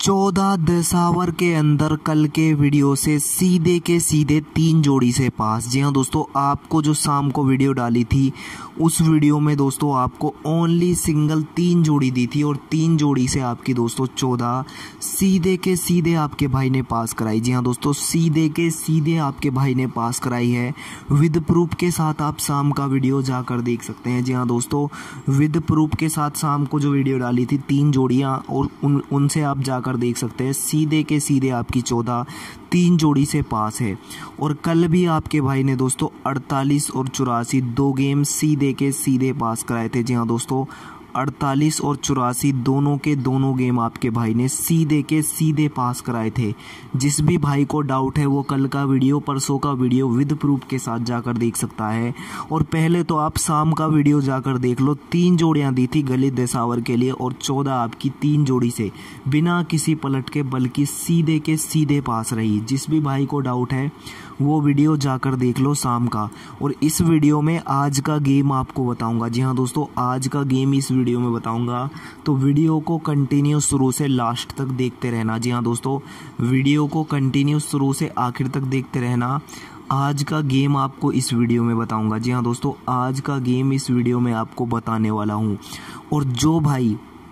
14 दिसंबर के अंदर कल के वीडियो से सीधे के सीधे 3 जोड़ी से पास। जी हाँ दोस्तों, आपको जो शाम को वीडियो डाली थी उस वीडियो में दोस्तों आपको ओनली सिंगल 3 जोड़ी दी थी और 3 जोड़ी से आपकी दोस्तों 14 सीधे के सीधे आपके भाई ने पास कराई। जी हाँ दोस्तों, सीधे के सीधे आपके भाई ने पास कराई है विद प्रूफ के साथ। आप शाम का वीडियो जाकर देख सकते हैं। जी हाँ दोस्तों, विद प्रूफ के साथ शाम को जो वीडियो डाली थी 3 जोड़ियाँ और उनसे आप जाकर देख सकते हैं सीधे के सीधे आपकी 14 3 जोड़ी से पास है। और कल भी आपके भाई ने दोस्तों 48 और 84 2 गेम सीधे के सीधे पास कराए थे। जी हाँ दोस्तों, 48 और 84 दोनों के दोनों गेम आपके भाई ने सीधे के सीधे पास कराए थे। जिस भी भाई को डाउट है वो कल का वीडियो परसों का वीडियो विद प्रूफ के साथ जाकर देख सकता है। और पहले तो आप शाम का वीडियो जाकर देख लो। 3 जोड़ियां दी थी गलित दिसावर के लिए और 14 आपकी 3 जोड़ी से बिना किसी पलट के बल्कि सीधे के सीधे पास रही। जिस भी भाई को डाउट है वो वीडियो जाकर देख लो शाम का। और इस वीडियो में आज का गेम आपको बताऊंगा। जी हाँ दोस्तों, आज का गेम इस वीडियो में बताऊंगा, तो वीडियो को कंटिन्यू शुरू से लास्ट तक देखते रहना। जी हाँ दोस्तों, वीडियो को कंटिन्यू शुरू से आखिर तक देखते रहना। आज का गेम आपको इस वीडियो में बताऊंगा। जी हाँ दोस्तों, आज का गेम इस वीडियो में आपको बताने वाला हूँ। और जो भाई,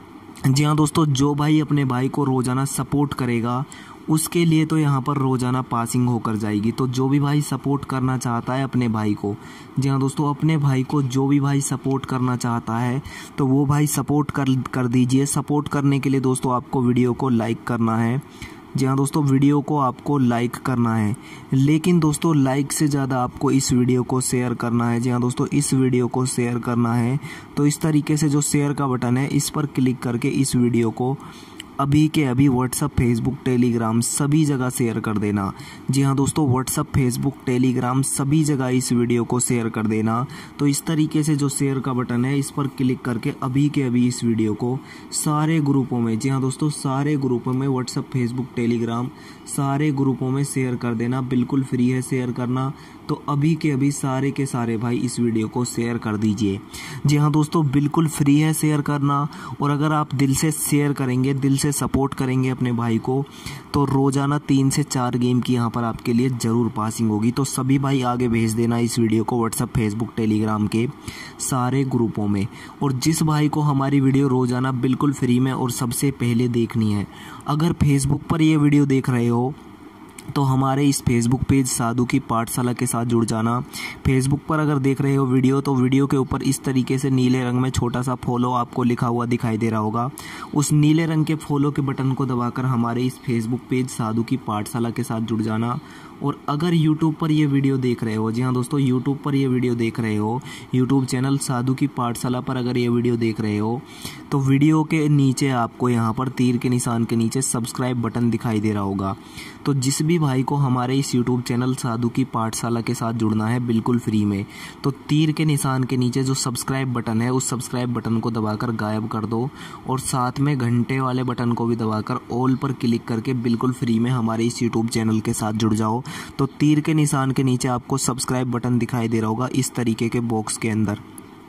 जी हाँ दोस्तों, जो भाई अपने भाई को रोज़ाना सपोर्ट करेगा उसके लिए तो यहाँ पर रोज़ाना पासिंग होकर जाएगी। तो जो भी भाई सपोर्ट करना चाहता है अपने भाई को, जी हाँ दोस्तों, अपने भाई को जो भी भाई सपोर्ट करना चाहता है तो वो भाई सपोर्ट कर दीजिए। सपोर्ट करने के लिए दोस्तों आपको वीडियो को लाइक करना है। जी हाँ दोस्तों, वीडियो को आपको लाइक करना है, लेकिन दोस्तों लाइक से ज़्यादा आपको इस वीडियो को शेयर करना है। जी हाँ दोस्तों, इस वीडियो को शेयर करना है। तो इस तरीके से जो शेयर का बटन है इस पर क्लिक करके इस वीडियो को अभी के अभी व्हाट्सअप, फेसबुक, टेलीग्राम सभी जगह शेयर कर देना। जी हाँ दोस्तों, व्हाट्सअप, फेसबुक, टेलीग्राम सभी जगह इस वीडियो को शेयर कर देना। तो इस तरीके से जो शेयर का बटन है इस पर क्लिक करके अभी के अभी इस वीडियो को सारे ग्रुपों में, जी हाँ दोस्तों, सारे ग्रुपों में व्हाट्सअप, फेसबुक, टेलीग्राम सारे ग्रुपों में शेयर कर देना। बिल्कुल फ्री है शेयर करना। तो अभी के अभी सारे के सारे भाई इस वीडियो को शेयर कर दीजिए। जी हाँ दोस्तों, बिल्कुल फ्री है शेयर करना। और अगर आप दिल से शेयर करेंगे, दिल से सपोर्ट करेंगे अपने भाई को, तो रोज़ाना 3 से 4 गेम की यहाँ पर आपके लिए ज़रूर पासिंग होगी। तो सभी भाई आगे भेज देना इस वीडियो को व्हाट्सअप, फेसबुक, टेलीग्राम के सारे ग्रुपों में। और जिस भाई को हमारी वीडियो रोज़ाना बिल्कुल फ्री में और सबसे पहले देखनी है, अगर फेसबुक पर ये वीडियो देख रहे हो तो हमारे इस फेसबुक पेज साधु की पाठशाला के साथ जुड़ जाना। फेसबुक पर अगर देख रहे हो वीडियो तो वीडियो के ऊपर इस तरीके से नीले रंग में छोटा सा फॉलो आपको लिखा हुआ दिखाई दे रहा होगा। उस नीले रंग के फॉलो के बटन को दबाकर हमारे इस फेसबुक पेज साधु की पाठशाला के साथ जुड़ जाना। और अगर YouTube पर ये वीडियो देख रहे हो, जी हाँ दोस्तों, YouTube पर ये वीडियो देख रहे हो, YouTube चैनल साधु की पाठशाला पर अगर ये वीडियो देख रहे हो तो वीडियो के नीचे आपको यहाँ पर तीर के निशान के नीचे सब्सक्राइब बटन दिखाई दे रहा होगा। तो जिस भी भाई को हमारे इस YouTube चैनल साधु की पाठशाला के साथ जुड़ना है बिल्कुल फ्री में, तो तीर के निशान के नीचे जो सब्सक्राइब बटन है उस सब्सक्राइब बटन को दबाकर गायब कर दो और साथ में घंटे वाले बटन को भी दबाकर ऑल पर क्लिक करके बिल्कुल फ्री में हमारे इस YouTube चैनल के साथ जुड़ जाओ। तो तीर के निशान के नीचे आपको सब्सक्राइब बटन दिखाई दे रहा होगा इस तरीके के बॉक्स के अंदर।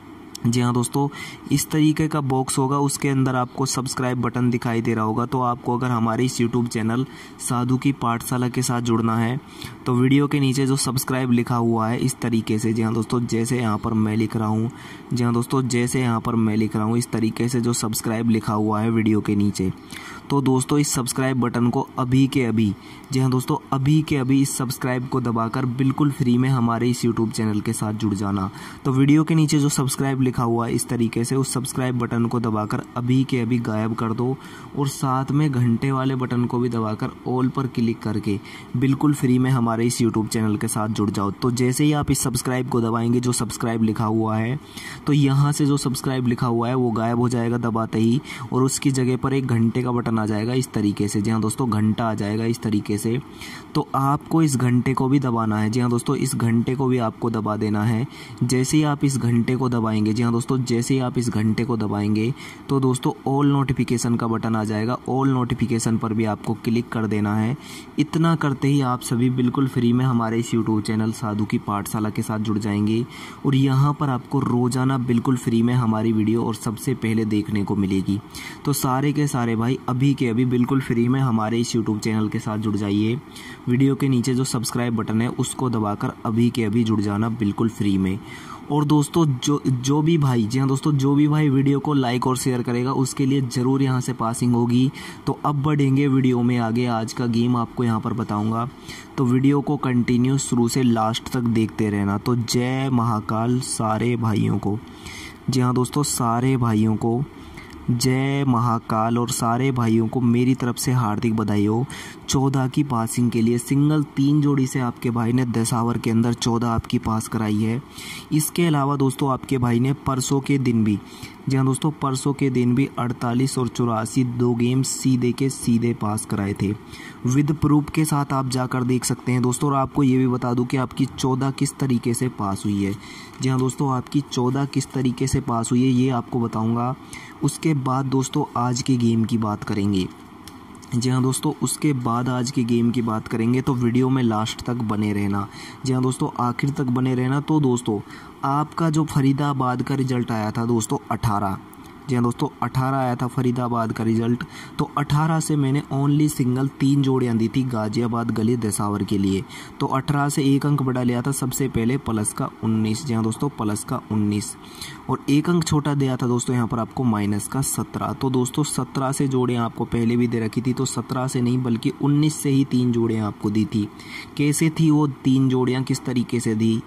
जी हाँ दोस्तों, इस तरीके का बॉक्स होगा, उसके अंदर आपको सब्सक्राइब बटन दिखाई दे रहा होगा। तो आपको अगर हमारे इस यूट्यूब चैनल साधु की पाठशाला के साथ जुड़ना है तो वीडियो के नीचे जो सब्सक्राइब लिखा हुआ है इस तरीके से, जी हाँ दोस्तों, जैसे यहाँ पर मैं लिख रहा हूँ, जी हाँ दोस्तों, जैसे यहाँ पर मैं लिख रहा हूँ इस तरीके से जो सब्सक्राइब लिखा हुआ है वीडियो के नीचे, तो दोस्तों इस सब्सक्राइब बटन को अभी के अभी, जी हाँ दोस्तों, अभी के अभी इस सब्सक्राइब को दबाकर बिल्कुल फ्री में हमारे इस यूट्यूब चैनल के साथ जुड़ जाना। तो वीडियो के नीचे जो सब्सक्राइब लिखा हुआ है इस तरीके से उस सब्सक्राइब बटन को दबाकर अभी के अभी गायब कर दो और साथ में घंटे वाले बटन को भी दबाकर ऑल पर क्लिक करके बिल्कुल फ्री में हमारे इस यूट्यूब चैनल के साथ जुड़ जाओ। तो जैसे ही आप इस सब्सक्राइब को दबाएंगे, जो सब्सक्राइब लिखा हुआ है, तो यहाँ से जो सब्सक्राइब लिखा हुआ है वो गायब हो जाएगा दबाते ही और उसकी जगह पर एक घंटे का बटन आ जाएगा इस तरीके से। जी हाँ दोस्तों, घंटा आ जाएगा इस तरीके से। तो आपको इस घंटे को भी दबाना है। जी हाँ दोस्तों, इस घंटे को भी आपको दबा देना है। जैसे ही आप इस घंटे को दबाएंगे, जी हाँ दोस्तों, जैसे ही आप इस घंटे को दबाएंगे तो दोस्तों ऑल नोटिफिकेशन का बटन आ जाएगा। ऑल नोटिफिकेशन पर भी आपको क्लिक कर देना है। इतना करते ही आप सभी बिल्कुल फ्री में हमारे इस यूट्यूब चैनल साधु की पाठशाला के साथ जुड़ जाएंगे और यहाँ पर आपको रोज़ाना बिल्कुल फ्री में हमारी वीडियो और सबसे पहले देखने को मिलेगी। तो सारे के सारे भाई अभी अभी के अभी बिल्कुल फ्री में हमारे इस यूट्यूब चैनल के साथ जुड़ जाइए। वीडियो के नीचे जो सब्सक्राइब बटन है उसको दबाकर अभी के अभी जुड़ जाना बिल्कुल फ्री में। और दोस्तों जो भी भाई, जी हाँ दोस्तों, जो भी भाई वीडियो को लाइक और शेयर करेगा उसके लिए ज़रूर यहाँ से पासिंग होगी। तो अब बढ़ेंगे वीडियो में आगे। आज का गेम आपको यहाँ पर बताऊँगा, तो वीडियो को कंटिन्यू शुरू से लास्ट तक देखते रहना। तो जय महाकाल सारे भाइयों को। जी हाँ दोस्तों, सारे भाइयों को जय महाकाल और सारे भाइयों को मेरी तरफ से हार्दिक बधाई हो 14 की पासिंग के लिए। सिंगल 3 जोड़ी से आपके भाई ने 10 आवर के अंदर 14 आपकी पास कराई है। इसके अलावा दोस्तों आपके भाई ने परसों के दिन भी, जी हाँ दोस्तों, परसों के दिन भी 48 और 84 2 गेम सीधे के सीधे पास कराए थे। विद प्रूफ के साथ आप जाकर देख सकते हैं दोस्तों। और आपको ये भी बता दूं कि आपकी 14 किस तरीके से पास हुई है। जी हाँ दोस्तों, आपकी 14 किस तरीके से पास हुई है ये आपको बताऊंगा। उसके बाद दोस्तों आज के गेम की बात करेंगे। जी हाँ दोस्तों, उसके बाद आज के गेम की बात करेंगे, तो वीडियो में लास्ट तक बने रहना। जी हाँ दोस्तों, आखिर तक बने रहना। तो दोस्तों आपका जो फरीदाबाद का रिजल्ट आया था दोस्तों 18, जी हाँ दोस्तों 18 आया था फरीदाबाद का रिजल्ट। तो 18 से मैंने ओनली सिंगल 3 जोड़ियाँ दी थी गाजियाबाद गली 10 आवर के लिए। तो 18 से 1 अंक बढ़ा लिया था सबसे पहले प्लस का 19। जी हाँ दोस्तों, प्लस का 19 और 1 अंक छोटा दिया था दोस्तों यहाँ पर आपको माइनस का 17। तो दोस्तों 17 से जोड़ियाँ आपको पहले भी दे रखी थी। तो 17 से नहीं बल्कि 19 से ही 3 जोड़ियाँ आपको दी थी। कैसे थी वो 3 जोड़ियाँ, किस तरीके से दी?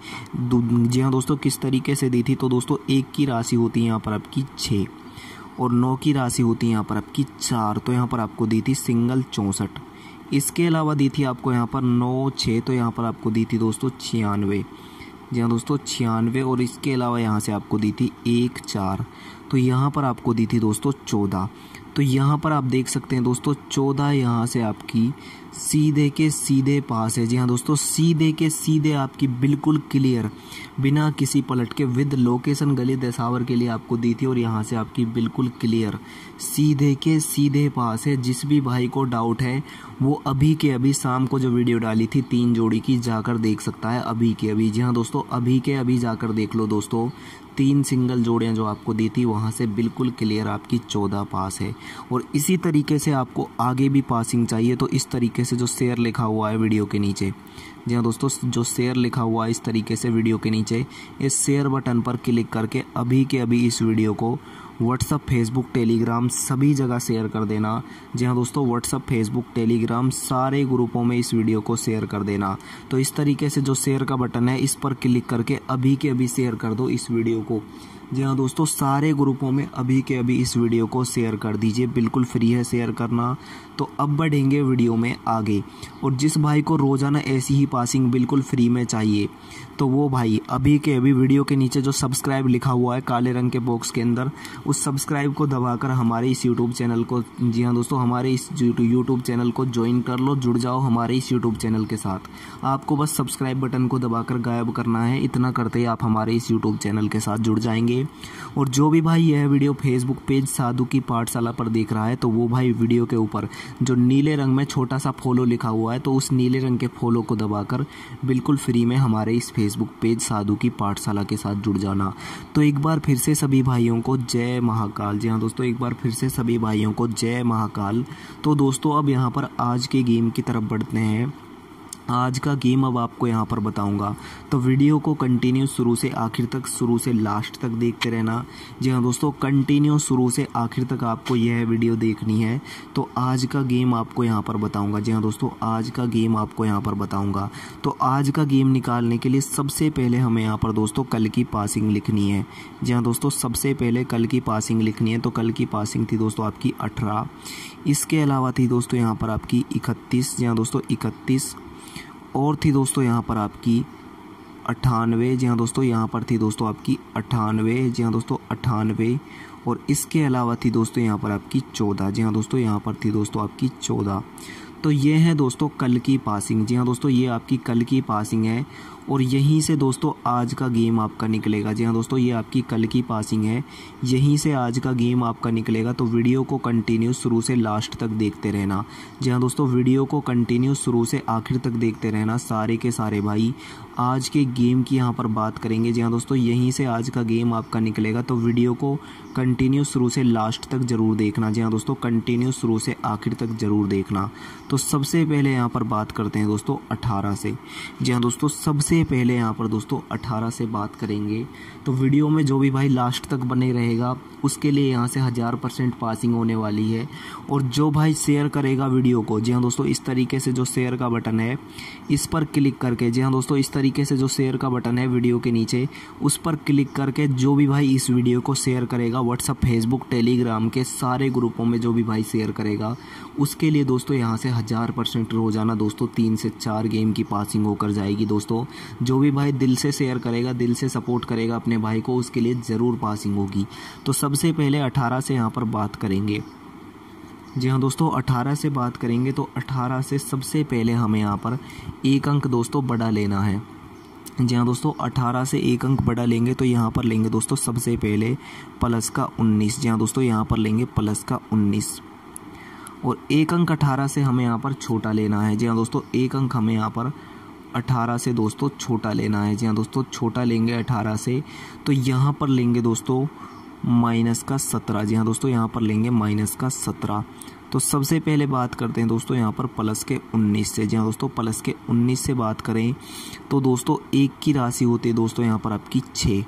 जी हाँ दोस्तों, किस तरीके से दी थी? तो दोस्तों 1 की राशि होती है यहाँ पर आपकी 6 और 9 की राशि होती है यहाँ पर आपकी 4। तो यहाँ पर आपको दी थी सिंगल 64। इसके अलावा दी थी आपको यहाँ पर 9 6, तो यहाँ पर आपको दी थी दोस्तों 96। जी हाँ दोस्तों 96। और इसके अलावा यहाँ से आपको दी थी 1 4, तो यहाँ पर आपको दी थी दोस्तों 14। तो यहाँ पर आप देख सकते हैं दोस्तों 14 यहाँ से आपकी सीधे के सीधे पास है। जी हाँ दोस्तों, सीधे के सीधे आपकी बिल्कुल क्लियर, बिना किसी पलट के, विद लोकेशन गली 10 आवर के लिए आपको दी थी। और यहाँ से आपकी बिल्कुल क्लियर सीधे के सीधे पास है। जिस भी भाई को डाउट है वो अभी के अभी शाम को जो वीडियो डाली थी 3 जोड़ी की जाकर देख सकता है अभी के अभी। जी हाँ दोस्तों, अभी के अभी जाकर देख लो दोस्तों। 3 सिंगल जोड़ियाँ जो आपको दी थी वहाँ से बिल्कुल क्लियर आपकी 14 पास है। और इसी तरीके से आपको आगे भी पासिंग चाहिए तो इस तरीके से जो शेयर लिखा हुआ है वीडियो के नीचे, जी हाँ दोस्तों, जो शेयर लिखा हुआ है इस तरीके से वीडियो के नीचे, इस शेयर बटन पर क्लिक करके अभी के अभी इस वीडियो को व्हाट्सअप, फेसबुक, टेलीग्राम सभी जगह शेयर कर देना। जी हाँ दोस्तों, व्हाट्सअप, फेसबुक, टेलीग्राम सारे ग्रुपों में इस वीडियो को शेयर कर देना। तो इस तरीके से जो शेयर का बटन है इस पर क्लिक करके अभी के अभी शेयर कर दो इस वीडियो को। जी हाँ दोस्तों, सारे ग्रुपों में अभी के अभी इस वीडियो को शेयर कर दीजिए, बिल्कुल फ्री है शेयर करना। तो अब बढ़ेंगे वीडियो में आगे। और जिस भाई को रोज़ाना ऐसी ही पासिंग बिल्कुल फ्री में चाहिए तो वो भाई अभी के अभी वीडियो के नीचे जो सब्सक्राइब लिखा हुआ है काले रंग के बॉक्स के अंदर, उस सब्सक्राइब को दबाकर हमारे इस यूट्यूब चैनल को, जी हाँ दोस्तों, हमारे इस यूट्यूब चैनल को ज्वाइन कर लो, जुड़ जाओ हमारे इस यूट्यूब चैनल के साथ। आपको बस सब्सक्राइब बटन को दबाकर गायब करना है। इतना करते ही आप हमारे इस यूट्यूब चैनल के साथ जुड़ जाएंगे। और जो भी भाई यह वीडियो फेसबुक पेज साधु की पाठशाला पर देख रहा है तो वो भाई वीडियो के ऊपर जो नीले रंग में छोटा सा फॉलो लिखा हुआ है तो उस नीले रंग के फॉलो को दबाकर बिल्कुल फ्री में हमारे इस फेसबुक पेज साधु की पाठशाला के साथ जुड़ जाना। तो एक बार फिर से सभी भाइयों को जय महाकाल। जी हाँ दोस्तों, एक बार फिर से सभी भाइयों को जय महाकाल। तो दोस्तों अब यहाँ पर आज के गेम की तरफ बढ़ते हैं। आज का गेम अब आपको यहाँ पर बताऊंगा, तो वीडियो को कंटिन्यू शुरू से आखिर तक, शुरू से लास्ट तक देखते रहना। जी हाँ दोस्तों, कंटिन्यू शुरू से आखिर तक आपको यह वीडियो देखनी है। तो आज का गेम आपको यहाँ पर बताऊंगा। जी हाँ दोस्तों, आज का गेम आपको यहाँ पर बताऊंगा। तो आज का गेम निकालने के लिए सबसे पहले हमें यहाँ पर दोस्तों कल की पासिंग लिखनी है। जी हाँ दोस्तों, सबसे पहले कल की पासिंग लिखनी है। तो कल की पासिंग थी दोस्तों आपकी 18। इसके अलावा थी दोस्तों यहाँ पर आपकी 31। जी हाँ दोस्तों 31 और थी दोस्तों यहाँ पर आपकी 98। जी हाँ दोस्तों, यहाँ पर थी दोस्तों आपकी 98। जी हाँ दोस्तों 98 और इसके अलावा थी दोस्तों यहाँ पर आपकी 14। जी हाँ दोस्तों, यहाँ पर थी दोस्तों आपकी 14। तो ये है दोस्तों कल की पासिंग। जी हाँ दोस्तों, ये आपकी कल की पासिंग है। और यहीं से दोस्तों आज का गेम आपका निकलेगा। जी हाँ दोस्तों, ये आपकी कल की पासिंग है, यहीं से आज का गेम आपका निकलेगा। तो वीडियो को कंटिन्यू शुरू से लास्ट तक देखते रहना। जी हाँ दोस्तों, वीडियो को कंटिन्यू शुरू से आखिर तक देखते रहना। सारे के सारे भाई आज के गेम की यहाँ पर बात करेंगे। जी हाँ दोस्तों, यहीं से आज का गेम आपका निकलेगा। तो वीडियो को कंटिन्यू शुरू से लास्ट तक ज़रूर देखना। जी हाँ दोस्तों, कंटिन्यू शुरू से आखिर तक ज़रूर देखना। तो सबसे पहले यहाँ पर बात करते हैं दोस्तों 18 से। जी हाँ दोस्तों, सबसे पहले यहाँ पर दोस्तों 18 से बात करेंगे। तो वीडियो में जो भी भाई लास्ट तक बने रहेगा उसके लिए यहाँ से 1000% पासिंग होने वाली है। और जो भाई शेयर करेगा वीडियो को, जी हाँ दोस्तों, इस तरीके से जो शेयर का बटन है इस पर क्लिक करके, जी हाँ दोस्तों, इस तरीके से जो शेयर का बटन है वीडियो के नीचे उस पर क्लिक करके जो भी भाई इस वीडियो को शेयर करेगा व्हाट्सअप, फेसबुक, टेलीग्राम के सारे ग्रुपों में जो भी भाई शेयर करेगा उसके लिए दोस्तों यहाँ से 1000% रोजाना दोस्तों 3 से 4 गेम की पासिंग होकर जाएगी। दोस्तों जो भी भाई दिल से शेयर करेगा, दिल से सपोर्ट करेगा अपने भाई को, उसके लिए ज़रूर पासिंग होगी। तो सबसे पहले 18 से यहाँ पर बात करेंगे। जी हाँ दोस्तों, 18 से बात करेंगे। तो 18 से सबसे पहले हमें यहाँ पर एक अंक दोस्तों बड़ा लेना है। जी हाँ दोस्तों, 18 से एक अंक बड़ा लेंगे तो यहाँ पर लेंगे दोस्तों सबसे पहले प्लस का 19। जी हाँ दोस्तों, यहाँ पर लेंगे प्लस का 19। और एक अंक 18 से हमें यहाँ पर छोटा लेना है। जी हाँ दोस्तों, एक अंक हमें यहाँ पर 18 से दोस्तों छोटा लेना है। जी हाँ दोस्तों, छोटा लेंगे 18 से तो यहाँ पर लेंगे दोस्तों माइनस का 17। जी हाँ दोस्तों, यहाँ पर लेंगे माइनस का 17। तो सबसे पहले बात करते हैं दोस्तों यहाँ पर प्लस के 19 से। जी हाँ दोस्तों, प्लस के 19 से बात करें तो दोस्तों एक की राशि होती है दोस्तों यहाँ पर आपकी 6।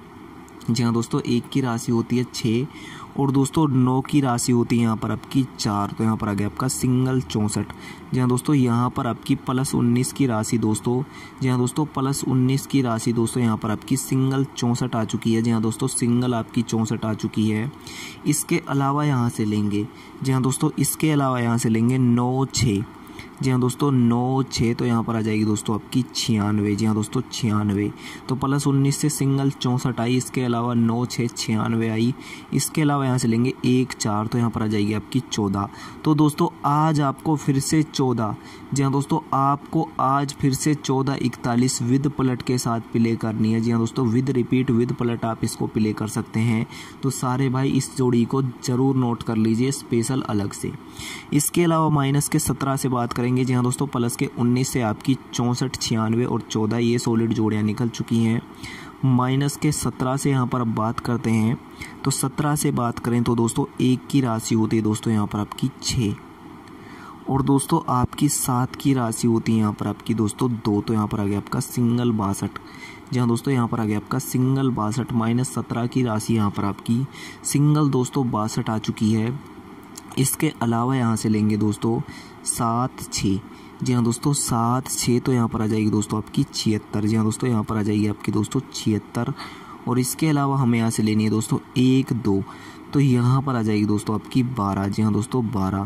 जी हाँ दोस्तों, एक की राशि होती है 6 और दोस्तों 9 की राशि होती है यहाँ पर आपकी 4। तो यहाँ पर आ गया आपका सिंगल 64। जी हाँ दोस्तों, यहाँ पर आपकी प्लस 19 की राशि दोस्तों, जी हाँ दोस्तों, प्लस 19 की राशि दोस्तों यहाँ पर आपकी सिंगल 64 आ चुकी है। जी हाँ दोस्तों, सिंगल आपकी 64 आ चुकी है। इसके अलावा यहाँ से लेंगे, जी हाँ दोस्तों, इसके अलावा यहाँ से लेंगे 9 6। जी हाँ दोस्तों, 9 6 तो यहाँ पर आ जाएगी दोस्तों आपकी 96। जी हाँ दोस्तों, 96। तो प्लस 19 से सिंगल 64 आई, इसके अलावा 9 6 96 आई। इसके अलावा यहाँ से लेंगे 1 4 तो यहाँ पर आ जाएगी आपकी 14। तो दोस्तों आज आपको फिर से 14, जी हाँ दोस्तों, आपको आज फिर से 14 41 विद पलट के साथ प्ले करनी है। जी हाँ दोस्तों, विद रिपीट विद पलट आप इसको प्ले कर सकते हैं। तो सारे भाई इस जोड़ी को ज़रूर नोट कर लीजिए स्पेशल अलग से। इसके अलावा माइनस के 17 से बात करेंगे। जी हाँ दोस्तों, प्लस के 19 से आपकी 64 96 और 14 ये सॉलिड जोड़ियाँ निकल चुकी हैं। माइनस के 17 से यहाँ पर अब बात करते हैं। तो 17 से बात करें तो दोस्तों एक की राशि होती है दोस्तों यहाँ पर आपकी 6 और दोस्तों आपकी 7 की राशि होती है यहाँ पर आपकी दोस्तों 2। तो यहाँ पर आ गया आपका सिंगल 62। जी हाँ दोस्तों, यहाँ पर आ गया आपका सिंगल 62। माइनस 17 की राशि यहाँ पर आपकी सिंगल दोस्तों 62 आ चुकी है। इसके अलावा यहाँ से लेंगे दोस्तों 7 6। जी हाँ दोस्तों, 7 6 तो यहाँ पर आ जाएगी दोस्तों आपकी 76। जी हाँ दोस्तों, यहाँ पर आ जाएगी आपकी दोस्तों 76। और इसके अलावा हमें यहाँ से लेनी है दोस्तों 1 2 तो यहाँ पर आ जाएगी दोस्तों आपकी 12। जी हाँ दोस्तों, 12।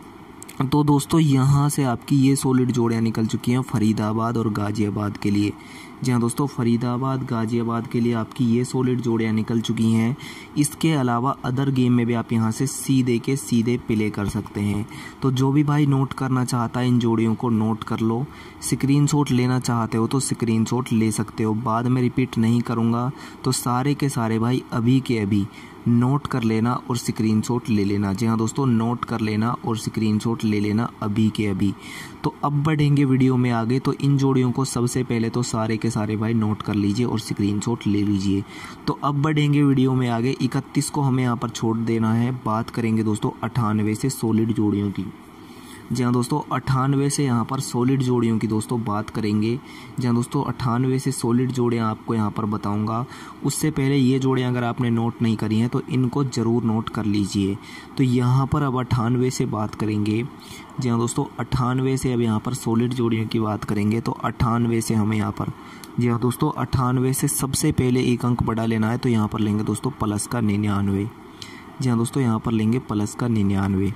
तो दोस्तों यहाँ से आपकी ये सॉलिड जोड़ियाँ निकल चुकी हैं फरीदाबाद और गाज़ियाबाद के लिए। जी हाँ दोस्तों, फरीदाबाद गाज़ियाबाद के लिए आपकी ये सॉलिड जोड़ियाँ निकल चुकी हैं। इसके अलावा अदर गेम में भी आप यहाँ से सीधे के सीधे प्ले कर सकते हैं। तो जो भी भाई नोट करना चाहता है इन जोड़ियों को नोट कर लो। स्क्रीनशॉट लेना चाहते हो तो स्क्रीनशॉट ले सकते हो, बाद में रिपीट नहीं करूँगा। तो सारे के सारे भाई अभी के अभी नोट कर लेना और स्क्रीनशॉट ले लेना। जी हाँ दोस्तों, नोट कर लेना और स्क्रीनशॉट ले लेना अभी के अभी। तो अब बढ़ेंगे वीडियो में आगे। तो इन जोड़ियों को सबसे पहले तो सारे के सारे भाई नोट कर लीजिए और स्क्रीनशॉट ले लीजिए। तो अब बढ़ेंगे वीडियो में आगे। 31 को हमें यहाँ पर छोड़ देना है। बात करेंगे दोस्तों 98 से सॉलिड जोड़ियों की। जी हाँ दोस्तों, 98 से यहाँ पर सॉलिड जोड़ियों की दोस्तों बात करेंगे। जी हाँ दोस्तों, 98 से सॉलिड जोड़ियाँ आपको यहाँ पर बताऊँगा। उससे पहले ये जोड़ियाँ अगर आपने नोट नहीं करी हैं तो इनको ज़रूर नोट कर लीजिए। तो यहाँ पर अब 98 से बात करेंगे। जी हाँ दोस्तों, 98 से अब यहाँ पर सॉलिड जोड़ियों की बात करेंगे। तो 98 से हमें यहाँ पर, जी हाँ दोस्तों, 98 से सबसे पहले एक अंक बढ़ा लेना है। तो यहाँ पर लेंगे दोस्तों प्लस का 99। जी हाँ दोस्तों, यहाँ पर लेंगे प्लस का 99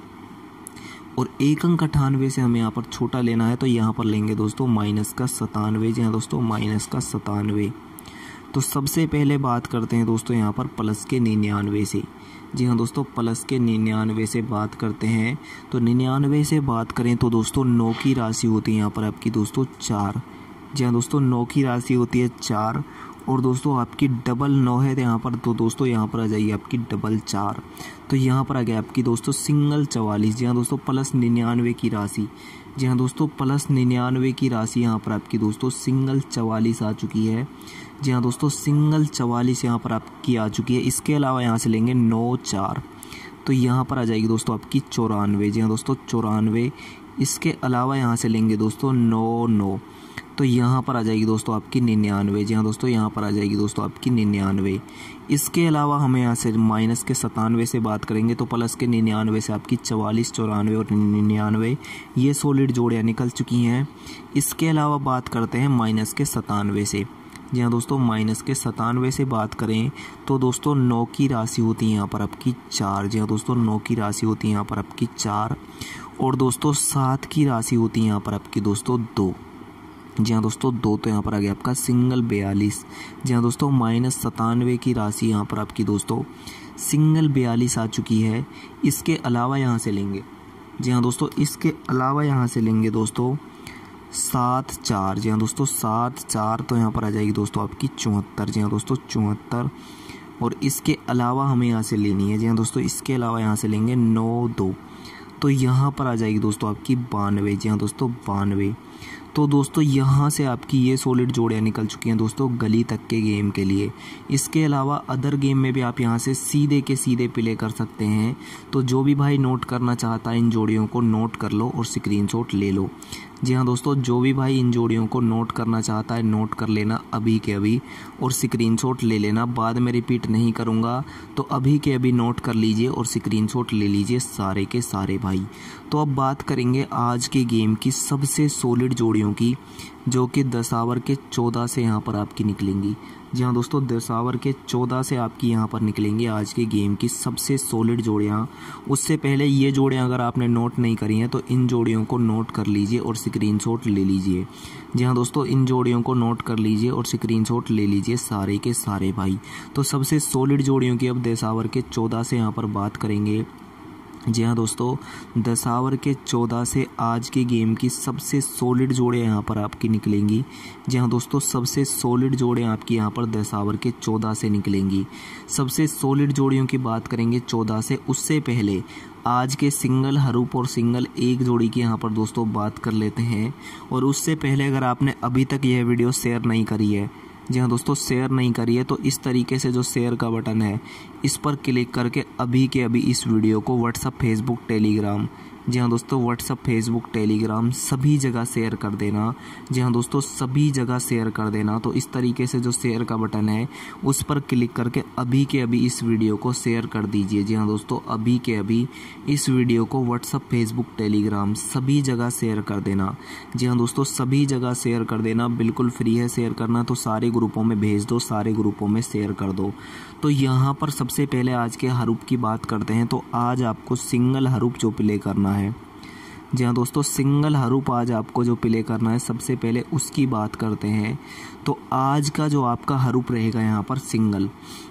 और एक अंक 98 से हमें यहाँ पर छोटा लेना है। तो यहाँ पर लेंगे दोस्तों माइनस का 97। जी हाँ दोस्तों, माइनस का 97। तो सबसे पहले बात करते हैं दोस्तों यहाँ पर प्लस के 99 से। जी हाँ दोस्तों, प्लस के 99 से बात करते हैं। तो 99 से बात करें तो दोस्तों 9 की राशि होती है यहाँ पर आपकी दोस्तों 4। जी हाँ दोस्तों, 9 की राशि होती है 4 और दोस्तों आपकी डबल 9 है तो यहाँ पर, तो दोस्तों यहाँ पर आ जाएगी आपकी डबल 4। तो यहाँ पर आ गया आपकी दोस्तों सिंगल 44। जी हाँ दोस्तों, प्लस 99 की राशि। जी हाँ दोस्तों, प्लस 99 की राशि यहाँ पर आपकी दोस्तों सिंगल 44 आ चुकी है। जी हाँ दोस्तों, सिंगल 44 यहाँ पर आपकी आ चुकी है। इसके अलावा यहाँ से लेंगे 9 4, तो यहाँ पर आ जाएगी दोस्तों आपकी 94। जी हाँ दोस्तों 94। इसके अलावा यहाँ से लेंगे दोस्तों 9 9, तो यहाँ पर आ जाएगी दोस्तों आपकी 99। जी हाँ दोस्तों, यहाँ पर आ जाएगी दोस्तों आपकी 99। इसके अलावा हमें यहाँ से माइनस के 97 से बात करेंगे तो प्लस के 99 से आपकी 44 94 और 99 ये सॉलिड जोड़ियाँ निकल चुकी हैं। इसके अलावा बात करते हैं माइनस के 97 से। जी हाँ दोस्तों, माइनस के 97 से बात करें तो दोस्तों 9 की राशि होती है यहाँ पर आपकी 4। जी हाँ दोस्तों, 9 की राशि होती है यहाँ पर आपकी 4 और दोस्तों 7 की राशि होती है यहाँ पर आपकी दोस्तों 2। जी हाँ दोस्तों 2, तो यहाँ पर आ गया आपका सिंगल 42। जी हाँ दोस्तों, माइनस 97 की राशि यहाँ पर आपकी दोस्तों सिंगल 42 आ चुकी है। इसके अलावा यहाँ से लेंगे, जी हाँ दोस्तों, इसके अलावा यहाँ से लेंगे दोस्तों 7 4। जी हाँ दोस्तों 7 4, तो यहाँ पर आ जाएगी दोस्तों आपकी 74। जी हाँ दोस्तों 74 और इसके अलावा हमें यहाँ से लेनी है। जी हाँ दोस्तों, इसके अलावा यहाँ से लेंगे 9 2, तो यहाँ पर आ जाएगी दोस्तों आपकी 92। जी हाँ दोस्तों 92। तो दोस्तों यहाँ से आपकी ये सॉलिड जोड़ियाँ निकल चुकी हैं दोस्तों गली तक के गेम के लिए। इसके अलावा अदर गेम में भी आप यहाँ से सीधे के सीधे प्ले कर सकते हैं। तो जो भी भाई नोट करना चाहता है इन जोड़ियों को नोट कर लो और स्क्रीनशॉट ले लो। जी हाँ दोस्तों, जो भी भाई इन जोड़ियों को नोट करना चाहता है नोट कर लेना अभी के अभी और स्क्रीनशॉट ले लेना। बाद में रिपीट नहीं करूँगा, तो अभी के अभी नोट कर लीजिए और स्क्रीनशॉट ले लीजिए सारे के सारे भाई। तो अब बात करेंगे आज के गेम की सबसे सॉलिड जोड़ियों की, जो कि 10 आवर के 14 से यहाँ पर आपकी निकलेंगी। जी हाँ दोस्तों, 10 आवर के 14 से आपकी यहाँ पर निकलेंगी आज के गेम की सबसे सॉलिड जोड़ियाँ। उससे पहले ये जोड़ियाँ अगर आपने नोट नहीं करी हैं तो इन जोड़ियों को नोट कर लीजिए और स्क्रीनशॉट ले लीजिए। जी हाँ दोस्तों, इन जोड़ियों को नोट कर लीजिए और स्क्रीनशॉट ले लीजिए सारे के सारे भाई। तो सबसे सॉलिड जोड़ियों की अब 10 आवर के 14 से यहाँ पर बात करेंगे। जी हाँ दोस्तों, 10 आवर के 14 से आज के गेम की सबसे सॉलिड जोड़े यहाँ पर आपकी निकलेंगी। जी हाँ दोस्तों, सबसे सॉलिड जोड़े आपकी यहाँ पर 10 आवर के 14 से निकलेंगी। सबसे सॉलिड जोड़ियों की बात करेंगे 14 से, उससे पहले आज के सिंगल हरूप और सिंगल एक जोड़ी की यहाँ पर दोस्तों बात कर लेते हैं। और उससे पहले अगर आपने अभी तक यह वीडियो शेयर नहीं करी है, जी हाँ दोस्तों शेयर नहीं करी है, तो इस तरीके से जो शेयर का बटन है इस पर क्लिक करके अभी के अभी इस वीडियो को व्हाट्सअप फेसबुक टेलीग्राम, जी हाँ दोस्तों व्हाट्सअप फेसबुक टेलीग्राम सभी जगह शेयर कर देना। जी हाँ दोस्तों, सभी जगह शेयर कर देना। तो इस तरीके से जो शेयर का बटन है उस पर क्लिक करके अभी के अभी इस वीडियो को शेयर कर दीजिए। जी हाँ दोस्तों, अभी के अभी इस वीडियो को व्हाट्सअप फेसबुक टेलीग्राम सभी जगह शेयर कर देना। जी हाँ दोस्तों, सभी जगह शेयर कर देना, बिल्कुल फ्री है शेयर करना। तो सारे ग्रुपों में भेज दो, सारे ग्रुपों में शेयर कर दो। तो यहाँ पर सबसे पहले आज के हरूप की बात करते हैं। तो आज आपको सिंगल हरूप जो प्ले करना है, जी हाँ दोस्तों सिंगल हरूप आज आपको जो प्ले करना है सबसे पहले उसकी बात करते हैं। तो आज का जो आपका हरूप रहेगा यहाँ पर सिंगल,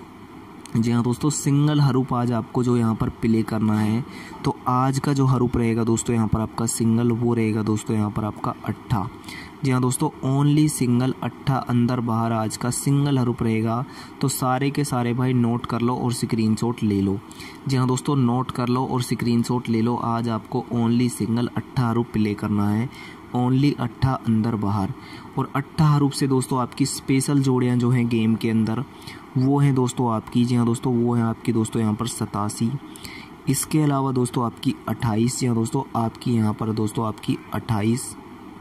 जी हाँ दोस्तों सिंगल हरूप आज आपको जो यहाँ पर प्ले करना है। तो आज का जो हरूप रहेगा दोस्तों यहाँ पर आपका सिंगल, वो रहेगा दोस्तों यहाँ पर आपका 8। जी हाँ दोस्तों, ओनली सिंगल 8 अंदर बाहर आज का सिंगल हरूप रहेगा। तो सारे के सारे भाई नोट कर लो और स्क्रीनशॉट ले लो। जी हाँ दोस्तों, नोट कर लो और स्क्रीनशॉट ले लो। आज आपको ओनली सिंगल 8 हरूप प्ले करना है, ओनली 8 अंदर बाहर। और 8 हरूप से दोस्तों आपकी स्पेशल जोड़ियाँ जो हैं गेम के अंदर वो हैं दोस्तों आपकी, जी हाँ दोस्तों वो हैं आपकी दोस्तों यहाँ पर 87। इसके अलावा दोस्तों आपकी 28, जी हाँ दोस्तों आपकी यहाँ पर दोस्तों आपकी 28।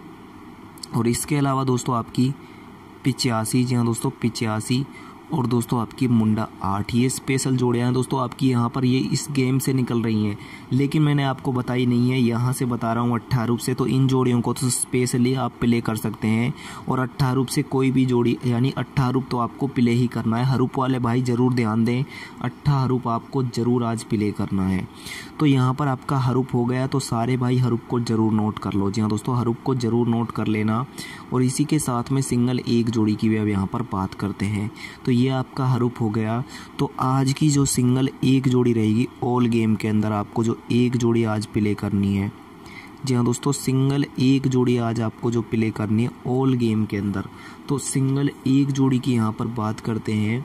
और इसके अलावा दोस्तों आपकी 85, जी हाँ दोस्तों 85। और दोस्तों आपकी मुंडा 8। ये स्पेशल जोड़ियाँ हैं दोस्तों आपकी यहाँ पर, ये इस गेम से निकल रही हैं लेकिन मैंने आपको बताई नहीं है, यहाँ से बता रहा हूँ 8 रूप से। तो इन जोड़ियों को तो स्पेशली आप प्ले कर सकते हैं। और 8 रूप से कोई भी जोड़ी, यानी 8 रूप तो आपको प्ले ही करना है। हरूप वाले भाई ज़रूर ध्यान दें, 8 हरूप आपको ज़रूर आज प्ले करना है। तो यहाँ पर आपका हरूप हो गया, तो सारे भाई हरूप को ज़रूर नोट कर लो। जी हाँ दोस्तों, हरूप को ज़रूर नोट कर लेना। और इसी के साथ में सिंगल एक जोड़ी की भी अब यहाँ पर बात करते हैं। तो ये आपका हरूप हो गया। तो आज की जो सिंगल एक जोड़ी रहेगी ऑल गेम के अंदर, आपको जो एक जोड़ी आज प्ले करनी है, जी हाँ दोस्तों, सिंगल एक जोड़ी आज आपको जो प्ले करनी है ऑल गेम के अंदर। तो सिंगल एक जोड़ी की यहाँ पर बात करते हैं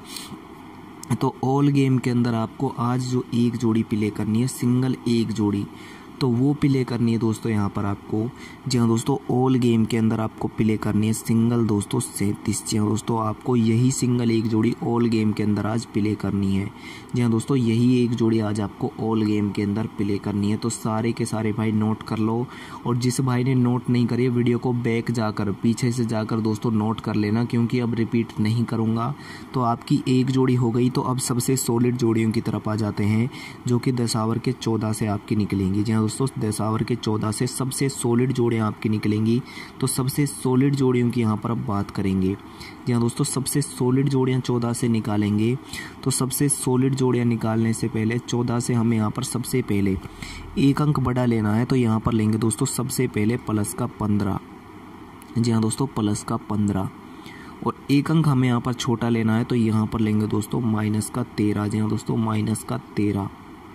तो ऑल गेम के अंदर आपको आज जो एक जोड़ी प्ले करनी है, सिंगल एक जोड़ी, तो वो प्ले करनी है दोस्तों यहाँ पर आपको। जी हाँ दोस्तों, ऑल गेम के अंदर आपको प्ले करनी है सिंगल दोस्तों 37। जी हाँ दोस्तों, आपको यही सिंगल एक जोड़ी ऑल गेम के अंदर आज प्ले करनी है। जी हाँ दोस्तों, यही एक जोड़ी आज आपको ऑल गेम के अंदर प्ले करनी है। तो सारे के सारे भाई नोट कर लो, और जिस भाई ने नोट नहीं करी वीडियो को बैक जाकर पीछे से जाकर दोस्तों नोट कर लेना, क्योंकि अब रिपीट नहीं करूँगा। तो आपकी एक जोड़ी हो गई। तो अब सबसे सॉलिड जोड़ियों की तरफ आ जाते हैं, जो कि 10 आवर के 14 से आपकी निकलेंगी। जी हाँ दोस्तों, 10 आवर के 14 से सबसे सॉलिड जोड़ियाँ आपकी निकलेंगी। तो सबसे सॉलिड जोड़ियों की यहाँ पर अब बात करेंगे। जी हाँ दोस्तों, सबसे सॉलिड जोड़ियाँ 14 से निकालेंगे। तो सबसे सॉलिड जोड़ियाँ निकालने से पहले 14 से हमें यहाँ पर सबसे पहले एक अंक बड़ा लेना है। तो यहाँ पर लेंगे दोस्तों सबसे पहले प्लस का 15। जी हाँ दोस्तों, प्लस का 15। और एक अंक हमें यहाँ पर छोटा लेना है। तो यहाँ पर लेंगे दोस्तों माइनस का 13। जी हाँ दोस्तों, माइनस का 13।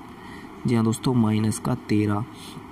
जी हाँ दोस्तों, माइनस का 13।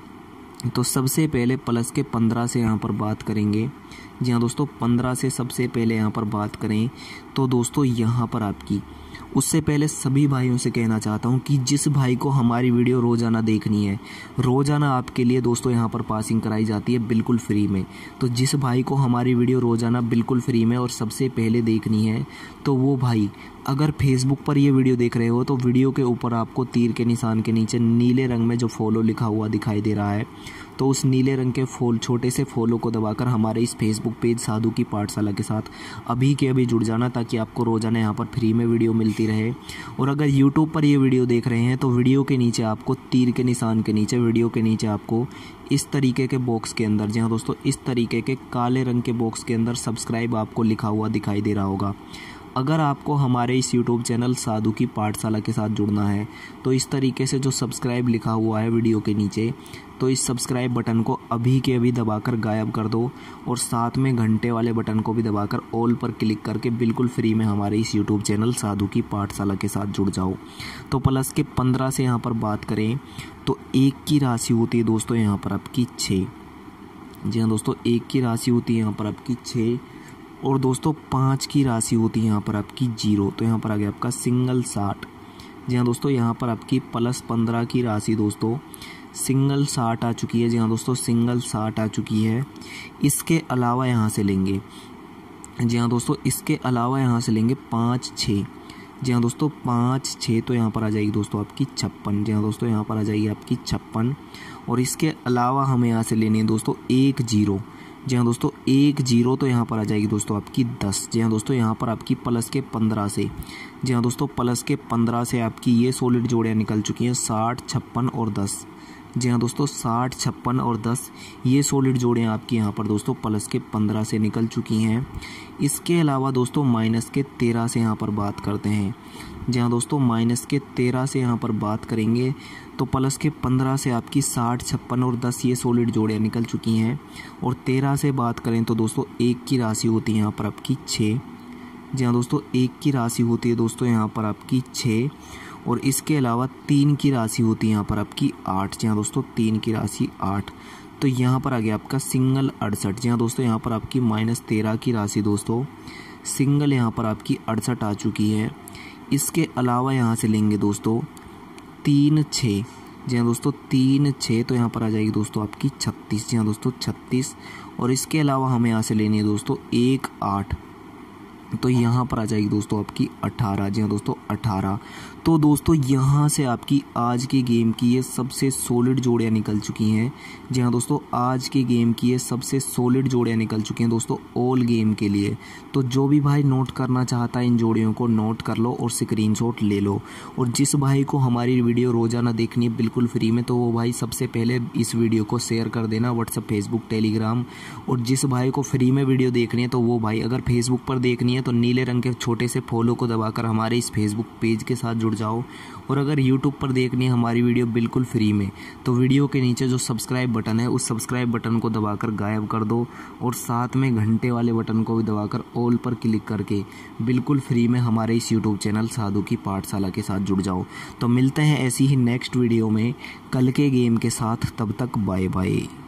तो सबसे पहले प्लस के 15 से यहाँ पर बात करेंगे। जी हाँ दोस्तों, 15 से सबसे पहले यहाँ पर बात करें तो दोस्तों यहाँ पर आपकी, उससे पहले सभी भाइयों से कहना चाहता हूँ कि जिस भाई को हमारी वीडियो रोज़ाना देखनी है, रोज़ाना आपके लिए दोस्तों यहाँ पर पासिंग कराई जाती है बिल्कुल फ्री में। तो जिस भाई को हमारी वीडियो रोज़ाना बिल्कुल फ्री में और सबसे पहले देखनी है, तो वो भाई अगर फेसबुक पर ये वीडियो देख रहे हो तो वीडियो के ऊपर आपको तीर के निशान के नीचे नीले रंग में जो फॉलो लिखा हुआ दिखाई दे रहा है, तो उस नीले रंग के छोटे से फॉलो को दबाकर हमारे इस फेसबुक पेज साधु की पाठशाला के साथ अभी के अभी जुड़ जाना, ताकि आपको रोज़ाना यहाँ पर फ्री में वीडियो मिलती रहे। और अगर यूट्यूब पर ये वीडियो देख रहे हैं तो वीडियो के नीचे आपको तीर के निशान के नीचे, वीडियो के नीचे आपको इस तरीके के बॉक्स के अंदर, जी हाँ दोस्तों, इस तरीके के काले रंग के बॉक्स के अंदर सब्सक्राइब आपको लिखा हुआ दिखाई दे रहा होगा। अगर आपको हमारे इस YouTube चैनल साधु की पाठशाला के साथ जुड़ना है तो इस तरीके से जो सब्सक्राइब लिखा हुआ है वीडियो के नीचे, तो इस सब्सक्राइब बटन को अभी के अभी दबाकर गायब कर दो, और साथ में घंटे वाले बटन को भी दबाकर ऑल पर क्लिक करके बिल्कुल फ्री में हमारे इस YouTube चैनल साधु की पाठशाला के साथ जुड़ जाओ। तो प्लस के 15 से यहाँ पर बात करें तो एक की राशि होती है दोस्तों यहाँ पर आपकी 6। जी हाँ दोस्तों, एक की राशि होती है यहाँ पर आपकी 6, और दोस्तों 5 की राशि होती है यहाँ पर आपकी 0। तो यहाँ पर आ गया आपका सिंगल 60। जी हाँ दोस्तों, यहाँ पर आपकी प्लस 15 की राशि दोस्तों सिंगल 60 आ चुकी है। जी हाँ दोस्तों, सिंगल 60 आ चुकी है। इसके अलावा यहाँ से लेंगे, जी हाँ दोस्तों, इसके अलावा यहाँ से लेंगे 5 6। जी हाँ दोस्तों, 5 6, तो यहाँ पर आ जाएगी दोस्तों आपकी 56। जी हाँ दोस्तों, यहाँ पर आ जाएगी आपकी 56। और इसके अलावा हमें यहाँ से लेनी है दोस्तों 1 0। जी हाँ दोस्तों, 1 0, तो यहाँ पर आ जाएगी दोस्तों आपकी 10। जी हाँ दोस्तों, यहाँ पर आपकी प्लस के 15 से, जी हाँ दोस्तों, प्लस के 15 से आपकी ये सॉलिड जोड़ियाँ निकल चुकी हैं 60 56 और 10। जी हाँ दोस्तों, 60 56 और 10 ये सॉलिड जोड़ियाँ आपकी यहाँ पर दोस्तों प्लस के 15 से निकल चुकी हैं। इसके अलावा दोस्तों माइनस के 13 से यहाँ पर बात करते हैं। जी हाँ दोस्तों, माइनस के 13 से यहाँ पर बात करेंगे तो प्लस के 15 से आपकी 60 56 और 10 ये सॉलिड जोड़ियाँ निकल चुकी हैं। और 13 से बात करें तो दोस्तों एक की राशि होती है यहाँ पर आपकी 6। जी हाँ दोस्तों, एक की राशि होती है दोस्तों यहाँ पर आपकी 6, और इसके अलावा 3 की राशि होती है यहाँ पर आपकी 8। जी हाँ दोस्तों, 3 की राशि 8। तो यहाँ पर आ गया आपका सिंगल 68। जी हाँ दोस्तों, यहाँ पर आपकी माइनस 13 की राशि दोस्तों सिंगल यहाँ पर आपकी 68 आ चुकी है। इसके अलावा यहाँ से लेंगे दोस्तों 3 6। जी हाँ दोस्तों, 3 6, तो यहाँ पर आ जाएगी दोस्तों आपकी 36। जी हाँ दोस्तों, 36। और इसके अलावा हमें यहाँ से लेनी है दोस्तों 1 8, तो यहाँ पर आ जाएगी दोस्तों आपकी 18। जी हाँ दोस्तों, 18। तो दोस्तों यहाँ से आपकी आज के गेम की ये सबसे सॉलिड जोड़ियाँ निकल चुकी हैं। जी हाँ दोस्तों, आज के गेम की ये सबसे सॉलिड जोड़ियाँ निकल चुकी हैं दोस्तों ऑल गेम के लिए। तो जो भी भाई नोट करना चाहता है इन जोड़ियों को नोट कर लो और स्क्रीनशॉट ले लो। और जिस भाई को हमारी वीडियो रोज़ाना देखनी है बिल्कुल फ्री में, तो वो भाई सबसे पहले इस वीडियो को शेयर कर देना व्हाट्सअप फेसबुक टेलीग्राम। और जिस भाई को फ्री में वीडियो देखनी है तो वो भाई अगर फेसबुक पर देखनी है तो नीले रंग के छोटे से फॉलो को दबाकर हमारे इस फेसबुक पेज के साथ जुड़ जाओ। और अगर यूट्यूब पर देखनी है हमारी वीडियो बिल्कुल फ्री में, तो वीडियो के नीचे जो सब्सक्राइब बटन है उस सब्सक्राइब बटन को दबाकर गायब कर दो, और साथ में घंटे वाले बटन को भी दबाकर ऑल पर क्लिक करके बिल्कुल फ्री में हमारे इस यूट्यूब चैनल साधु की पाठशाला के साथ जुड़ जाओ। तो मिलते हैं ऐसी ही नेक्स्ट वीडियो में कल के गेम के साथ, तब तक बाय बाय।